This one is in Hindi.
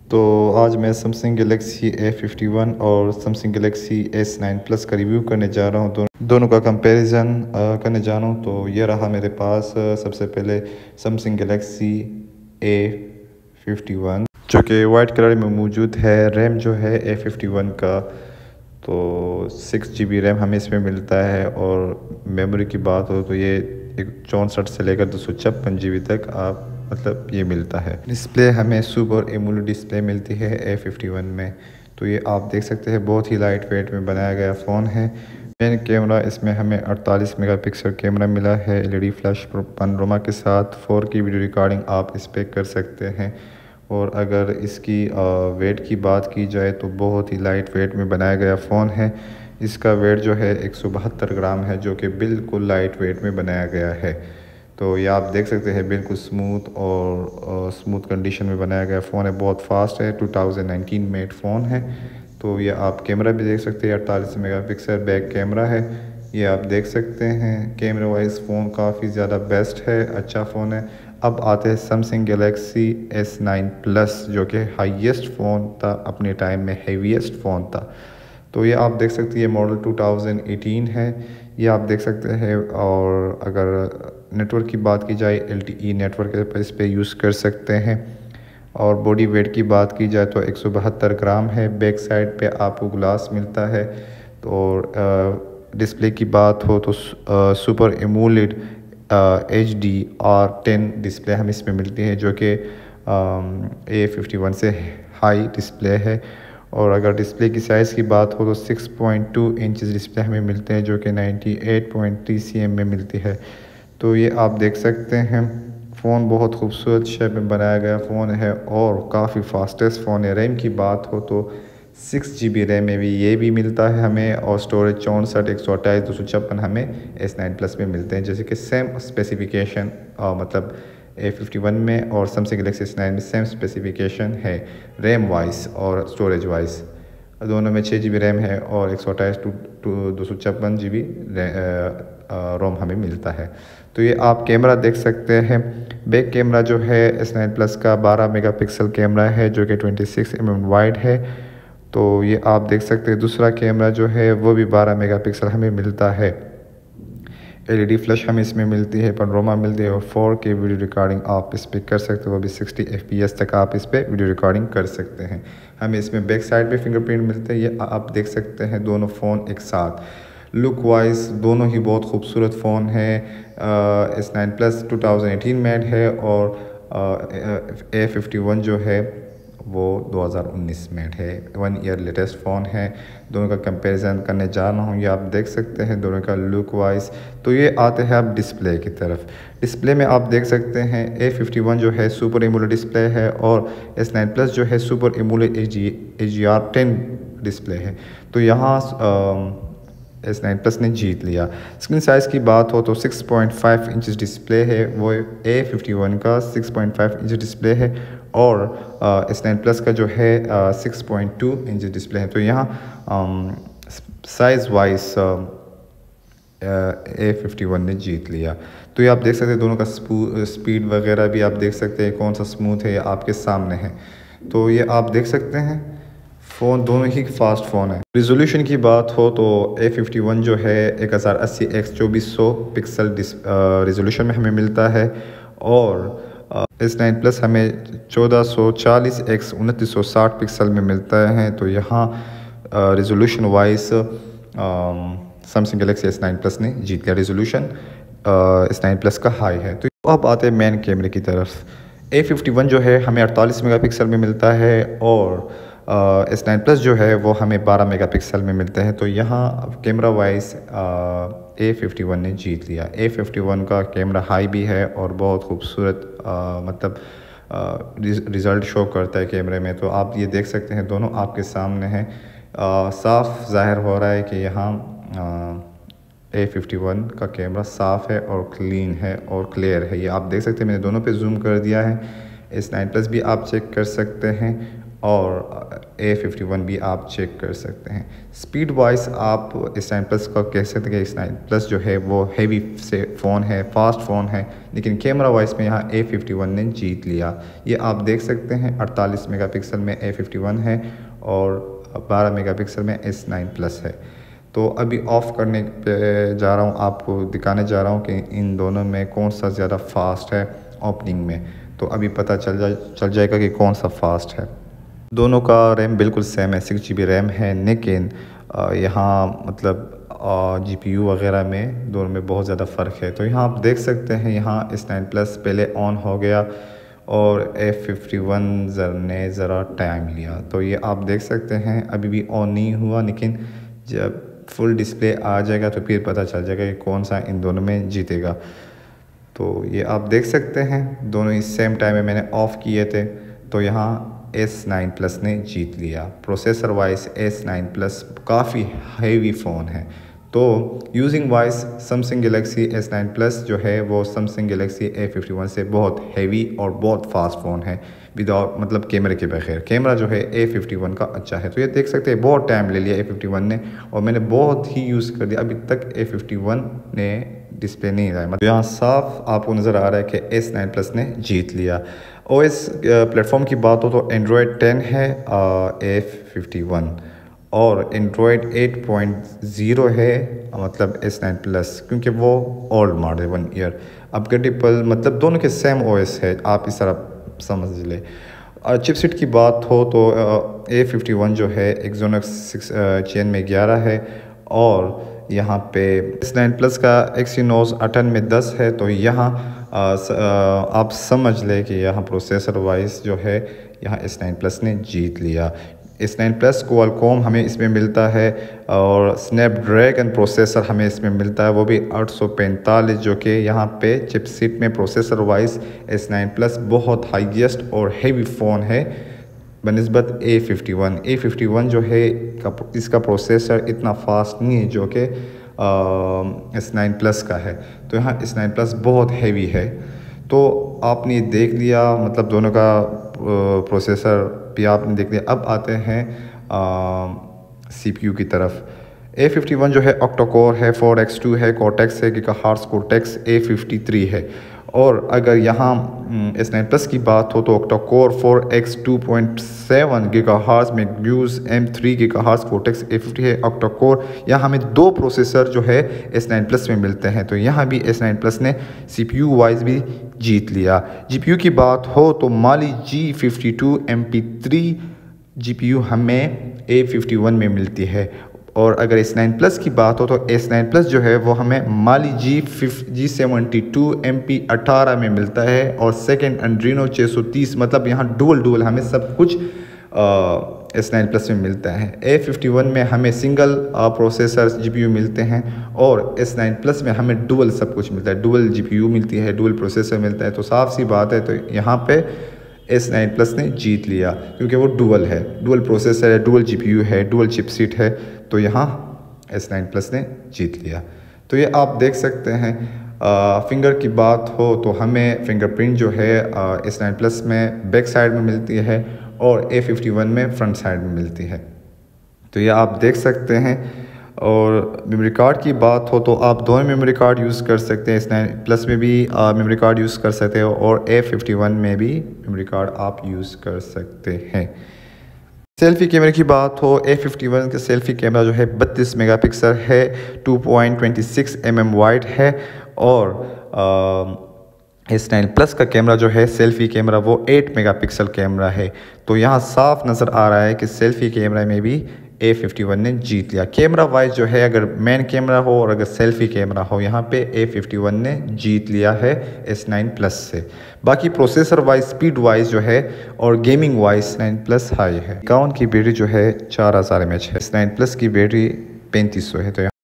तो आज मैं समसंग गैलेक्सी A51 और समसंग गैलेक्सी S9 प्लस का रिव्यू करने जा रहा हूँ। दोनों का कंपैरिजन करने जा रहा हूँ। तो ये रहा मेरे पास सबसे पहले समसंग गैलेक्सी A51 जो कि वाइट कलर में मौजूद है। रैम जो है A51 का तो 6 GB रैम हमें इसमें मिलता है, और मेमोरी की बात हो तो ये 64 से लेकर 256 GB तक आप मतलब ये मिलता है। डिस्प्ले हमें सुपर एमोलेड डिस्प्ले मिलती है A51 में। तो ये आप देख सकते हैं बहुत ही लाइट वेट में बनाया गया फ़ोन है। मेन कैमरा इसमें हमें 48 मेगापिक्सल कैमरा मिला है LED फ्लैश पैनोरामा के साथ। 4K वीडियो रिकॉर्डिंग आप इस पर कर सकते हैं। और अगर इसकी वेट की बात की जाए तो बहुत ही लाइट वेट में बनाया गया फ़ोन है। इसका वेट जो है 172 ग्राम है, जो कि बिल्कुल लाइट वेट में बनाया गया है। तो ये आप देख सकते हैं बिल्कुल स्मूथ और स्मूथ कंडीशन में बनाया गया फ़ोन है। बहुत फास्ट है। 2019 मेड फ़ोन है। तो ये आप कैमरा भी देख सकते हैं, 48 मेगापिक्सल बैक कैमरा है। ये आप देख सकते हैं कैमरा वाइज फ़ोन काफ़ी ज़्यादा बेस्ट है, अच्छा फ़ोन है। अब आते हैं समसंग गैलेक्सी S9 प्लस, जो कि हाईएस्ट फ़ोन था अपने टाइम में, हेवीएस्ट फ़ोन था। तो ये आप देख सकते हैं ये मॉडल 2018 है, ये आप देख सकते हैं। और अगर नेटवर्क की बात की जाए LTE नेटवर्क पर इस पर यूज़ कर सकते हैं। और बॉडी वेट की बात की जाए तो 172 ग्राम है। बैक साइड पे आपको ग्लास मिलता है। तो डिस्प्ले की बात हो तो सुपर एमोलेड HDR10 डिस्प्ले हमें इसमें मिलती है, जो कि A51 से हाई डिस्प्ले है। और अगर डिस्प्ले की साइज़ की बात हो तो 6.2 इंचज़ डिस्प्ले हमें मिलते हैं, जो कि 98.3 cm में मिलती है। तो ये आप देख सकते हैं फ़ोन बहुत खूबसूरत शेप में बनाया गया फ़ोन है और काफ़ी फास्टेस्ट फ़ोन है। रैम की बात हो तो 6 GB रैम में भी ये भी मिलता है हमें, और स्टोरेज 64 128 256 हमें S9 प्लस में मिलते हैं, जैसे कि सेम स्पेसिफिकेशन मतलब A51 में और समसंग गैलेक्सी S9 में सेम स्पेसिफिकेशन है रैम वाइज और स्टोरेज वाइज। दोनों में 6 GB रैम है और 128 256 GB रोम हमें मिलता है। तो ये आप कैमरा देख सकते हैं। बैक कैमरा जो है S9 प्लस का 12 मेगापिक्सल कैमरा है, जो कि 26 mm वाइड है। तो ये आप देख सकते हैं दूसरा कैमरा जो है वो भी 12 मेगापिक्सल हमें मिलता है। LED फ्लैश हमें इसमें मिलती है, पैनोरामा मिलती है, और 4K वीडियो रिकॉर्डिंग आप इस पर कर सकते हो। वो भी 60 FPS तक आप इस पर वीडियो रिकॉर्डिंग कर सकते हैं। हमें इसमें बैक साइड पे फिंगरप्रिंट मिलते हैं। ये आप देख सकते हैं दोनों फ़ोन एक साथ। लुक वाइज दोनों ही बहुत खूबसूरत फ़ोन है। S9 प्लस 2018 मेड है, और A51 जो है वो 2019 मेड है। 1 ईयर लेटेस्ट फ़ोन है। दोनों का कंपैरिजन करने जा रहा हूँ। ये आप देख सकते हैं दोनों का लुक वाइज। तो ये आते हैं आप डिस्प्ले की तरफ। डिस्प्ले में आप देख सकते हैं A51 जो है सुपर एमोलेड डिस्प्ले है, और S9 प्लस जो है सुपर एमोलेड HDR10 डिस्प्ले है। तो यहाँ S9 प्लस ने जीत लिया। स्क्रीन साइज़ की बात हो तो 6.5 इंच डिस्प्ले है, वो A51 का 6.5 इंच डिस्प्ले है, और S9 प्लस का जो है 6.2 इंच डिस्प्ले है। तो यहाँ साइज़ वाइज A51 ने जीत लिया। तो ये आप देख सकते हैं दोनों का स्पीड वगैरह भी आप देख सकते हैं, कौन सा स्मूथ है, ये आपके सामने है। तो ये आप देख सकते हैं फ़ोन दोनों ही फास्ट फ़ोन है। रिजोल्यूशन की बात हो तो A51 जो है 1080x2400 पिक्सल रिजोल्यूशन में हमें मिलता है, और S9 प्लस हमें 1440x 2960 पिक्सल में मिलता है। तो यहाँ resolution wise Samsung Galaxy S9 plus ने जीत लिया। रिजोल्यूशन S9 प्लस का हाई है। तो अब आते हैं मेन कैमरे की तरफ। A51 जो है हमें 48 मेगापिक्सल में मिलता है, और S9 प्लस जो है वो हमें 12 मेगापिक्सल में मिलते हैं। तो यहाँ कैमरा वाइज A51 ने जीत लिया। A51 का कैमरा हाई भी है और बहुत खूबसूरत मतलब रिज़ल्ट शो करता है कैमरे में। तो आप ये देख सकते हैं दोनों आपके सामने हैं। साफ ज़ाहिर हो रहा है कि यहाँ A51 का कैमरा साफ़ है और क्लीन है और क्लियर है। ये आप देख सकते हैं, मैंने दोनों पे जूम कर दिया है। S9 प्लस भी आप चेक कर सकते हैं, और A51 भी आप चेक कर सकते हैं। स्पीड वाइज आप S9 प्लस का कह सकते हैं कि S9 प्लस जो है वो हैवी से फ़ोन है, फास्ट फ़ोन है, लेकिन कैमरा वाइज में यहाँ A51 ने जीत लिया। ये आप देख सकते हैं 48 मेगापिक्सल में A51 है और 12 मेगापिक्सल में S9 प्लस है। तो अभी ऑफ़ करने पे जा रहा हूँ, आपको दिखाने जा रहा हूँ कि इन दोनों में कौन सा ज़्यादा फास्ट है ओपनिंग में। तो अभी पता चल जाएगा कि कौन सा फास्ट है। दोनों का रैम बिल्कुल सेम है, 6 GB रैम है, लेकिन यहाँ मतलब GPU वगैरह में दोनों में बहुत ज़्यादा फ़र्क है। तो यहाँ आप देख सकते हैं, यहाँ S9 प्लस पहले ऑन हो गया और A51 ने ज़रा टाइम लिया। तो ये आप देख सकते हैं अभी भी ऑन नहीं हुआ, लेकिन जब फुल डिस्प्ले आ जाएगा तो फिर पता चल जाएगा कि कौन सा इन दोनों में जीतेगा। तो ये आप देख सकते हैं दोनों इस सेम टाइम में मैंने ऑफ़ किए थे, तो यहाँ S9 प्लस ने जीत लिया। प्रोसेसर वाइज S9 प्लस काफ़ी हैवी फ़ोन है। तो using wise Samsung Galaxy S9 plus जो है वो सैमसंग गैलेक्सी A51 से बहुत हैवी और बहुत फास्ट फ़ोन है, विदाउट मतलब कैमरे के बगैर। कैमरा जो है A51 का अच्छा है। तो ये देख सकते हैं बहुत टाइम ले लिया A51 ने, और मैंने बहुत ही यूज़ कर दिया, अभी तक A51 ने डिस्प्ले नहीं आया। मतलब यहाँ साफ आपको नज़र आ रहा है कि S9 प्लस ने जीत लिया। OS प्लेटफॉर्म की बात हो तो एंड्रॉयड 10 है A51 और एंड्रॉयड 8.0 है मतलब S9 प्लस, क्योंकि वो ओल्ड मॉडल 1 ईयर अपग्रेडेबल, मतलब दोनों के सेम OS है, आप इस तरह समझ ले। चिपसेट की बात हो तो A51 जो है Exynos 6 चेन में 11 है, और यहाँ पे S9 प्लस का Exynos 98 में 10 है। तो यहाँ आप समझ ले कि यहाँ प्रोसेसर वाइज जो है यहाँ S9 प्लस ने जीत लिया। S9 प्लस क्वालकॉम हमें इसमें मिलता है, और स्नैपड्रैगन प्रोसेसर हमें इसमें मिलता है, वो भी 845, जो कि यहाँ पे चिपसेट में प्रोसेसर वाइज S9 प्लस बहुत हाईएस्ट और हेवी फ़ोन है बनिस्बत A51 जो है इसका प्रोसेसर इतना फास्ट नहीं है जो कि S9 प्लस का है। तो यहाँ S9 प्लस बहुत हैवी है। तो आपने देख लिया, मतलब दोनों का प्रोसेसर भी आपने देख लिया। अब आते हैं CPU की तरफ। A51 जो है ऑक्टा कोर है, 4X2 है, कॉर्टेक्स है, गीगाहर्ट्ज़ कॉर्टेक्स A53 है। और अगर यहाँ S9 प्लस की बात हो तो ऑक्टा कोर 4X 2.7 गीगाहर्ट्ज़ में use M3 gigahertz cortex A50 है। ऑक्टा कोर यहाँ हमें दो प्रोसेसर जो है S9 प्लस में मिलते हैं। तो यहाँ भी S9 प्लस ने CPU वाइज भी जीत लिया। GPU की बात हो तो माली G52 MP3 GPU हमें A51 में मिलती है, और अगर S9 प्लस की बात हो तो S9 प्लस जो है वो हमें माली G72 MP18 में मिलता है, और सेकेंड एड्रीनो 630, मतलब यहाँ डुअल हमें सब कुछ S9 प्लस में मिलता है। A51 में हमें सिंगल प्रोसेसर GPU मिलते हैं, और S9 प्लस में हमें डुअल सब कुछ मिलता है, डुअल GPU मिलती है, डुअल प्रोसेसर मिलता है। तो साफ सी बात है, तो यहाँ पे S9 प्लस ने जीत लिया, क्योंकि वो डुअल है, डुअल प्रोसेसर है, डुअल GPU है, डुअल चिपसेट है। तो यहाँ S9 प्लस ने जीत लिया। तो ये आप देख सकते हैं। फिंगर की बात हो तो हमें फिंगरप्रिंट जो है S9 प्लस में बैक साइड में मिलती है, और A51 में फ्रंट साइड में मिलती है। तो ये आप देख सकते हैं। और मेमोरी कार्ड की बात हो तो आप दोनों मेमोरी कार्ड यूज़ कर सकते हैं। S9 प्लस में भी मेमोरी कार्ड यूज़ कर सकते हो, और A51 में भी मेमोरी कार्ड आप यूज़ कर सकते हैं। सेल्फ़ी कैमरे की बात हो, A51 का सेल्फ़ी कैमरा जो है 32 मेगापिक्सल है, 2.26 mm वाइड है, और S9 प्लस का कैमरा जो है सेल्फ़ी कैमरा वो 8 मेगापिक्सल कैमरा है। तो यहाँ साफ नज़र आ रहा है कि सेल्फ़ी कैमरा में भी A51 ने जीत लिया। कैमरा वाइज जो है, अगर मेन कैमरा हो और अगर सेल्फ़ी कैमरा हो, यहाँ पे A51 ने जीत लिया है S9 प्लस से। बाकी प्रोसेसर वाइज, स्पीड वाइज जो है और gaming wise S9 plus high है। 51 की बैटरी जो है 4000 mAh है, S9 प्लस की बैटरी 3500 है। तो